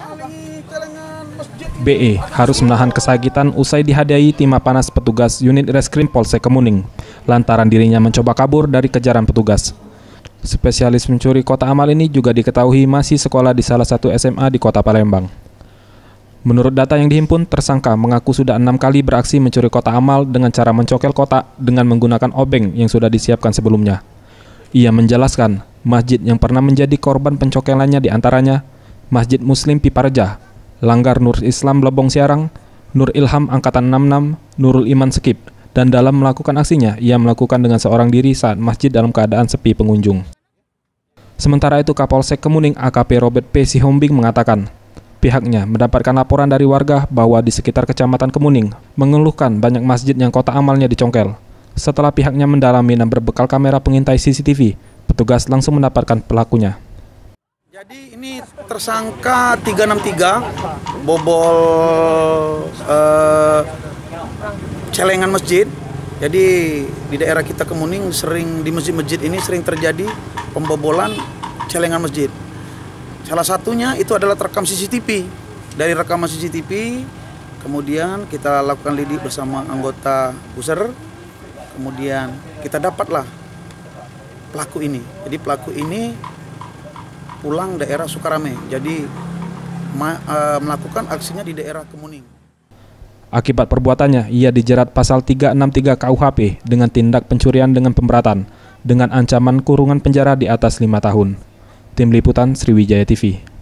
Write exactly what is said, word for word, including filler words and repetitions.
B E harus menahan kesakitan usai dihadiahi timah panas petugas unit reskrim Polsek Kemuning lantaran dirinya mencoba kabur dari kejaran petugas. Spesialis pencuri kotak amal ini juga diketahui masih sekolah di salah satu S M A di Kota Palembang. Menurut data yang dihimpun, tersangka mengaku sudah enam kali beraksi mencuri kotak amal dengan cara mencokel kotak dengan menggunakan obeng yang sudah disiapkan sebelumnya. Ia menjelaskan, masjid yang pernah menjadi korban pencokelannya diantaranya Masjid Muslim Piparjah, Langgar Nur Islam Lebong Siarang, Nur Ilham Angkatan enam puluh enam, Nurul Iman Skip, dan dalam melakukan aksinya, ia melakukan dengan seorang diri saat masjid dalam keadaan sepi pengunjung. Sementara itu, Kapolsek Kemuning A K P Robert P. Sihombing mengatakan, pihaknya mendapatkan laporan dari warga bahwa di sekitar Kecamatan Kemuning mengeluhkan banyak masjid yang kotak amalnya dicongkel. Setelah pihaknya mendalami dan berbekal kamera pengintai C C T V, petugas langsung mendapatkan pelakunya. Jadi ini tersangka tiga enam tiga bobol uh, celengan masjid. Jadi di daerah kita Kemuning sering di masjid-masjid ini sering terjadi pembobolan celengan masjid. Salah satunya itu adalah terekam C C T V. Dari rekaman C C T V, kemudian kita lakukan lidik bersama anggota Puser. Kemudian kita dapatlah pelaku ini. Jadi pelaku ini pulang daerah Sukarame. Jadi ma, uh, melakukan aksinya di daerah Kemuning. Akibat perbuatannya, ia dijerat pasal tiga enam tiga K U H P dengan tindak pencurian dengan pemberatan dengan ancaman kurungan penjara di atas lima tahun. Tim Liputan Sriwijaya T V.